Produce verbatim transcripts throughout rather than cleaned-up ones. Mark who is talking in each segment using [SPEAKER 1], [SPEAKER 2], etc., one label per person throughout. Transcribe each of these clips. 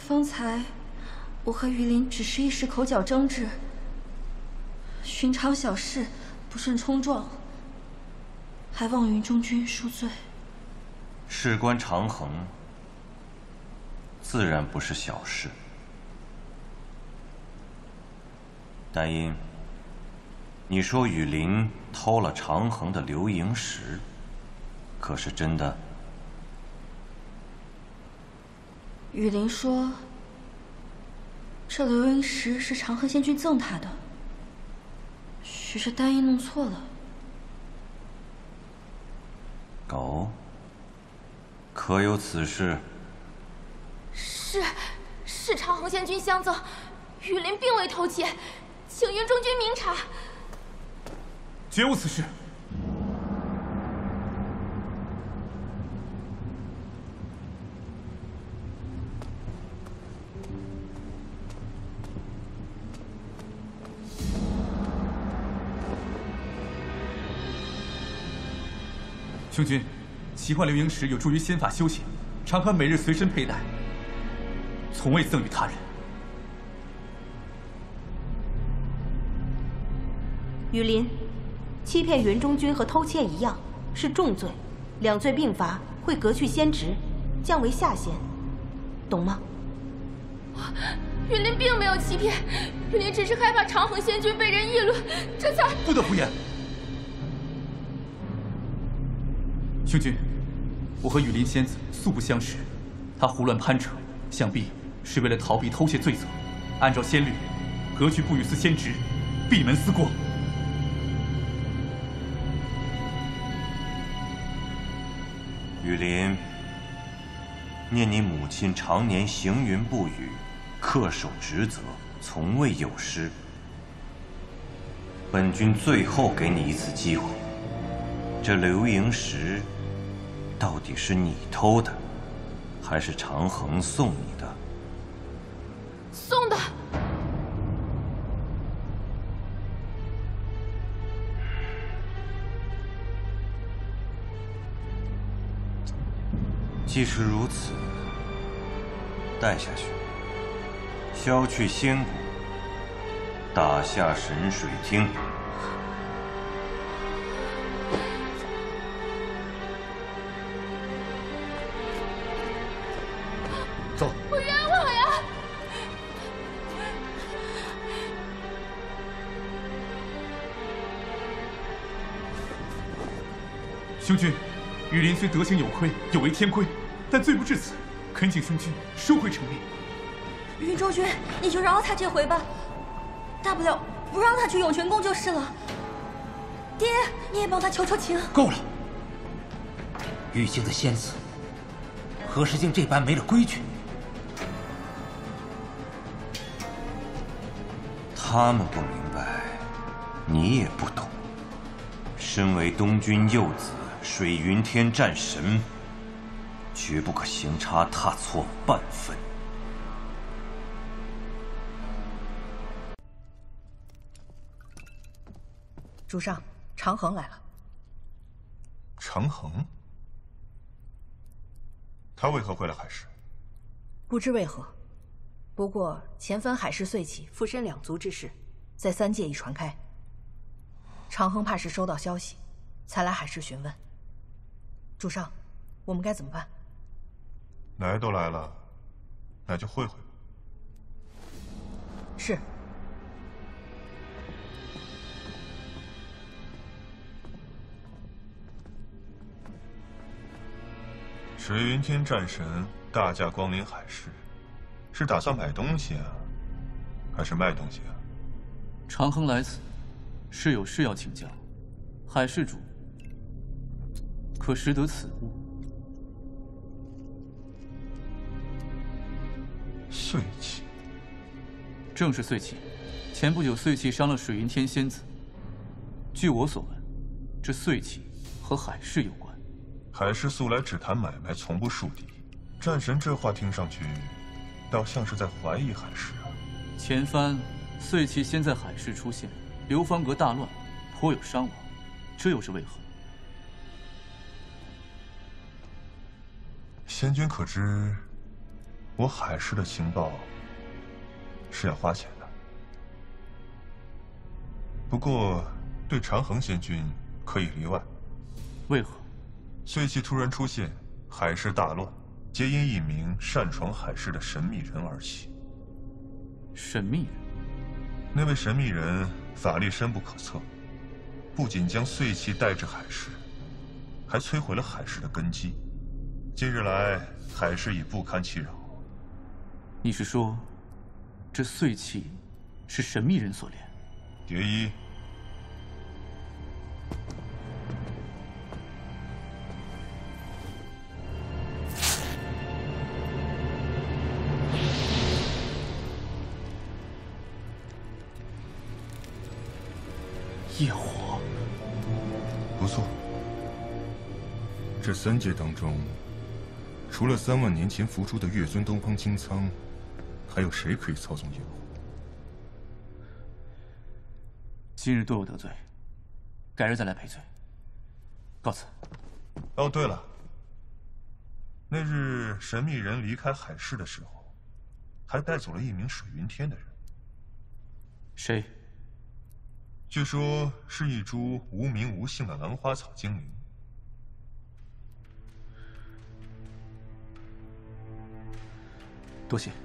[SPEAKER 1] 方才我和雨林只是一时口角争执，寻常小事，不慎冲撞，还望云中君恕罪。
[SPEAKER 2] 事关长衡，自然不是小事。丹音，你说雨林偷了长衡的流萤石，可是真的？
[SPEAKER 1] 雨林说，这流萤石是长衡仙君赠他的，许是丹音弄错了。
[SPEAKER 2] 哦，可有此事？
[SPEAKER 3] 是，是长衡仙君相赠，雨林并未偷窃，请云中君明察。
[SPEAKER 4] 绝无此事。兄君，奇幻流萤石有助于仙法修行，常可每日随身佩戴，从未赠与他人。
[SPEAKER 5] 雨林，欺骗云中君和偷窃一样，是重罪，两罪并罚，会革去仙职，降为下仙，懂吗？
[SPEAKER 3] 雨林并没有欺骗，雨林只是害怕长衡仙君被人议论，这才……
[SPEAKER 4] 不得胡言！兄君，我和雨林仙子素不相识，他胡乱攀扯，想必是为了逃避偷窃罪责。按照仙律，革去不与司仙职，闭门思过。
[SPEAKER 2] 雨林，念你母亲常年行云不语，恪守职责，从未有失。本君最后给你一次机会，这流萤石到底是你偷的，还是长衡送你的？
[SPEAKER 3] 送的。
[SPEAKER 2] 既是如此，带下去，消去仙骨，打下神水厅。
[SPEAKER 4] 走。
[SPEAKER 3] 我冤枉呀！
[SPEAKER 4] 兄君，雨林虽德行有亏，有违天规，但罪不至此，恳请兄君收回成命。
[SPEAKER 1] 云中君，你就饶了他这回吧，大不了不让他去涌泉宫就是了。爹，你也帮他求求情。
[SPEAKER 4] 够了！
[SPEAKER 6] 玉京的仙子，何时竟这般没了规矩？
[SPEAKER 2] 他们不明白，你也不懂。身为东君幼子，水云天战神，绝不可行差踏错半分。
[SPEAKER 7] 主上，长衡来了。
[SPEAKER 8] 长衡？他为何会来海市？
[SPEAKER 7] 不知为何，不过前番海市岁起附身两族之事，在三界已传开。长衡怕是收到消息，才来海市询问。主上，我们该怎么办？
[SPEAKER 8] 来都来了，那就会会吧。
[SPEAKER 7] 是。
[SPEAKER 8] 水云天战神大驾光临海市，是打算买东西啊，还是卖东西啊？
[SPEAKER 4] 长衡来此，是有事要请教。海市主可识得此物？
[SPEAKER 8] 岁气，
[SPEAKER 4] 正是岁气。前不久，岁气伤了水云天仙子。据我所闻，这岁气和海市有关。
[SPEAKER 8] 海市素来只谈买卖，从不树敌。战神这话听上去，倒像是在怀疑海市啊。
[SPEAKER 4] 前番岁气先在海市出现，流芳阁大乱，颇有伤亡，这又是为何？
[SPEAKER 8] 仙君可知我海市的情报是要花钱的。不过，对长恒仙君可以例外。
[SPEAKER 4] 为何？
[SPEAKER 8] 岁期突然出现，海市大乱，皆因一名擅闯海市的神秘人而起。
[SPEAKER 4] 神秘人？
[SPEAKER 8] 那位神秘人法力深不可测，不仅将岁期带至海市，还摧毁了海市的根基。近日来，海市已不堪其扰。
[SPEAKER 4] 你是说，这岁气是神秘人所炼？
[SPEAKER 8] 蝶衣，
[SPEAKER 4] 业火，
[SPEAKER 8] 不错。这三界当中，除了三万年前伏诛的月尊东方青苍，还有谁可以操纵业火？
[SPEAKER 4] 今日对我得罪，改日再来赔罪。告辞。
[SPEAKER 8] 哦，对了，那日神秘人离开海市的时候，还带走了一名水云天的人。
[SPEAKER 4] 谁？
[SPEAKER 8] 据说是一株无名无姓的兰花草精灵。
[SPEAKER 4] 多谢。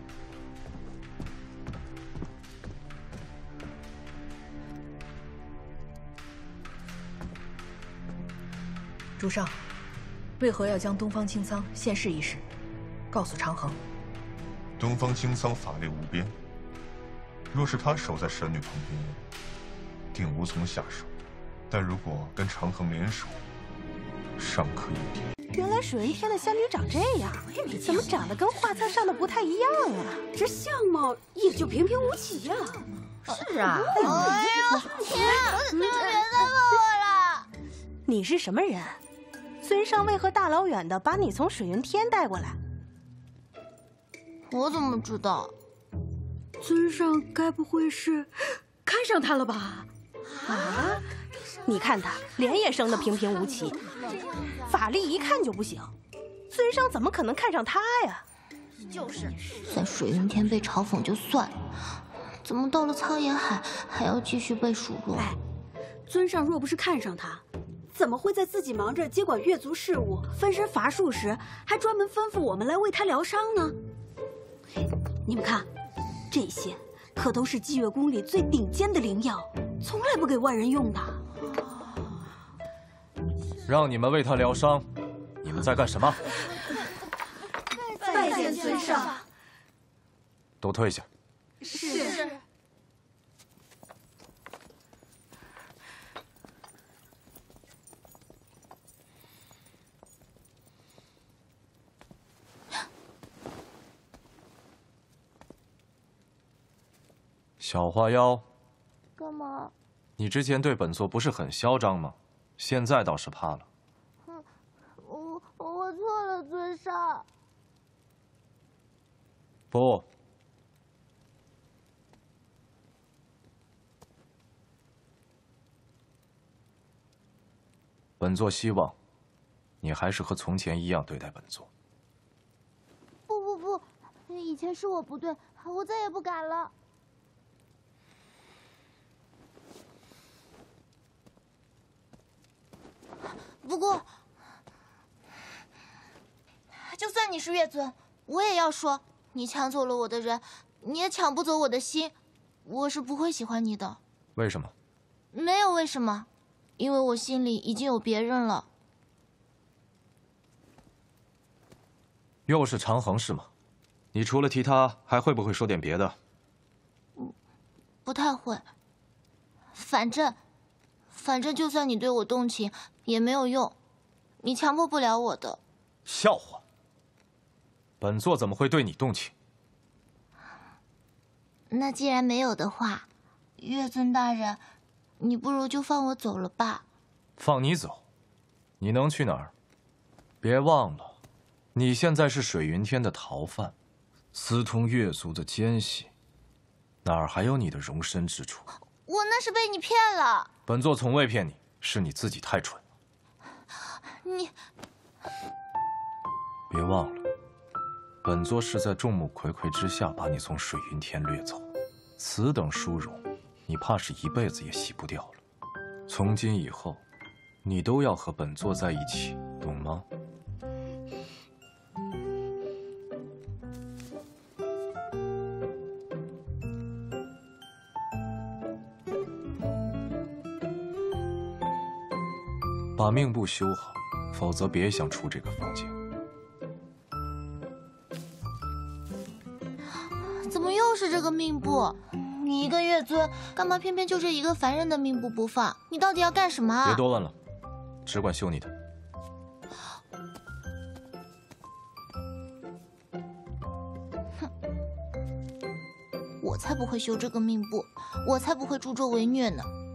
[SPEAKER 7] 主上，为何要将东方青苍献世一事告诉长恒？
[SPEAKER 8] 东方青苍法力无边，若是他守在神女旁边，定无从下手。但如果跟长恒联手，尚可一点。
[SPEAKER 5] 原来水云天的仙女长这样，怎么长得跟画册上的不太一样啊？
[SPEAKER 9] 这相貌也就平平无奇呀、
[SPEAKER 3] 啊。是啊。哎呦天，你别再问我了。
[SPEAKER 5] 你是什么人？尊上为何大老远的把你从水云天带过来？
[SPEAKER 3] 我怎么知道？
[SPEAKER 9] 尊上该不会是看上他了吧？
[SPEAKER 5] 啊！你看他脸也生得平平无奇，法力一看就不行。尊上怎么可能看上他呀？
[SPEAKER 3] 就是，在水云天被嘲讽就算了，怎么到了苍岩海还要继续被数落？
[SPEAKER 9] 哎，尊上若不是看上他，怎么会在自己忙着接管月族事务、分身乏术时，还专门吩咐我们来为他疗伤呢？你们看，这些可都是霁月宫里最顶尖的灵药，从来不给外人用的。
[SPEAKER 10] 让你们为他疗伤，你们在干什么？
[SPEAKER 9] 拜见尊上。
[SPEAKER 10] 都退下。
[SPEAKER 9] 是。
[SPEAKER 10] 小花妖，
[SPEAKER 3] 干嘛？
[SPEAKER 10] 你之前对本座不是很嚣张吗？现在倒是怕了。
[SPEAKER 3] 哼，我我错了，尊上。
[SPEAKER 10] 不，本座希望你还是和从前一样对待本座。
[SPEAKER 3] 不不不，以前是我不对，我再也不敢了。不过，就算你是月尊，我也要说，你抢走了我的人，你也抢不走我的心，我是不会喜欢你的。
[SPEAKER 10] 为什么？
[SPEAKER 3] 没有为什么，因为我心里已经有别人了。
[SPEAKER 10] 又是长恒是吗？你除了提他，还会不会说点别的？
[SPEAKER 3] 嗯，不太会。反正，反正就算你对我动情，也没有用，你强迫不了我的。
[SPEAKER 10] 笑话！本座怎么会对你动情？
[SPEAKER 3] 那既然没有的话，月尊大人，你不如就放我走了吧。
[SPEAKER 10] 放你走？你能去哪儿？别忘了，你现在是水云天的逃犯，私通月族的奸细，哪儿还有你的容身之处？
[SPEAKER 3] 我那是被你骗了。
[SPEAKER 10] 本座从未骗你，是你自己太蠢了。
[SPEAKER 3] 你
[SPEAKER 10] 别忘了， 本座是在众目睽睽之下把你从水云天掠走，此等殊荣，你怕是一辈子也洗不掉了。从今以后，你都要和本座在一起，懂吗？把命簿修好，否则别想出这个房间。
[SPEAKER 3] 怎么又是这个命簿？你一个月尊，干嘛偏偏就这一个凡人的命簿不放？你到底要干什么啊？
[SPEAKER 10] 别多问了，只管修你的。
[SPEAKER 3] 哼，我才不会修这个命簿，我才不会助纣为虐呢。